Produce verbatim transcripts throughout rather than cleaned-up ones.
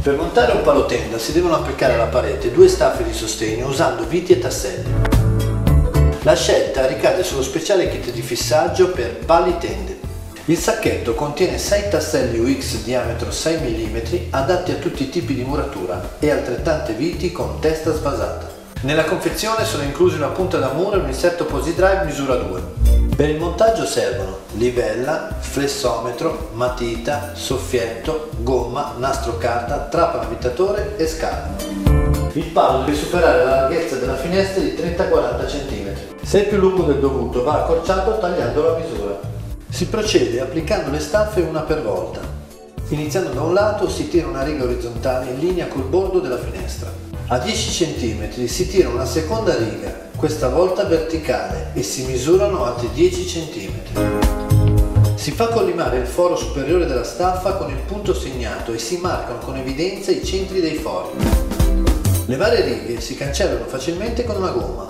Per montare un palo tenda si devono applicare alla parete due staffe di sostegno usando viti e tasselli. La scelta ricade sullo speciale kit di fissaggio per pali tende. Il sacchetto contiene sei tasselli U X diametro sei millimetri adatti a tutti i tipi di muratura e altrettante viti con testa sbasata. Nella confezione sono inclusi una punta da muro e un inserto Posi Drive misura due. Per il montaggio servono livella, flessometro, matita, soffietto, gomma, nastro carta, trapano avvitatore e scala. Il palo deve superare la larghezza della finestra di trenta quaranta centimetri. Se è più lungo del dovuto va accorciato tagliando la misura. Si procede applicando le staffe una per volta. Iniziando da un lato si tira una riga orizzontale in linea col bordo della finestra. A dieci centimetri si tira una seconda riga, questa volta verticale, e si misurano altri dieci centimetri. Si fa collimare il foro superiore della staffa con il punto segnato e si marcano con evidenza i centri dei fori. Le varie righe si cancellano facilmente con una gomma.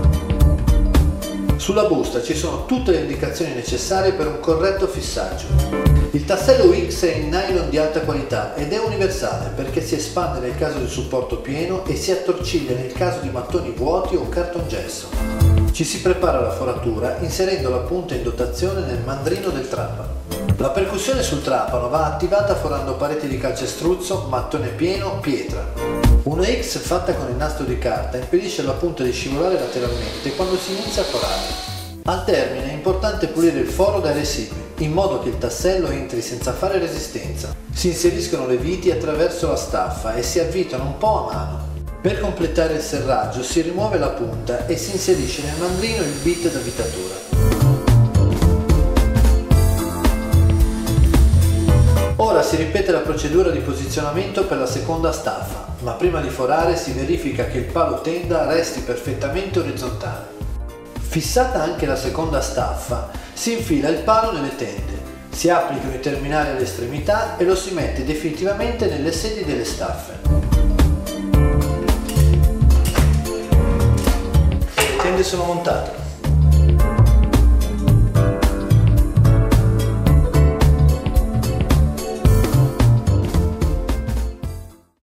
Sulla busta ci sono tutte le indicazioni necessarie per un corretto fissaggio. Il tassello U X è in nylon di alta qualità ed è universale perché si espande nel caso del supporto pieno e si attorciglia nel caso di mattoni vuoti o cartongesso. Ci si prepara la foratura inserendo la punta in dotazione nel mandrino del trapano. La percussione sul trapano va attivata forando pareti di calcestruzzo, mattone pieno, pietra. Una X fatta con il nastro di carta impedisce alla punta di scivolare lateralmente quando si inizia a forare. Al termine è importante pulire il foro dai residui, in modo che il tassello entri senza fare resistenza. Si inseriscono le viti attraverso la staffa e si avvitano un po' a mano. Per completare il serraggio si rimuove la punta e si inserisce nel mandrino il bit d'avvitatura. Ora si ripete la procedura di posizionamento per la seconda staffa, ma prima di forare si verifica che il palo tenda resti perfettamente orizzontale. Fissata anche la seconda staffa, si infila il palo nelle tende, si applicano i terminali alle estremità e lo si mette definitivamente nelle sedi delle staffe. Le tende sono montate.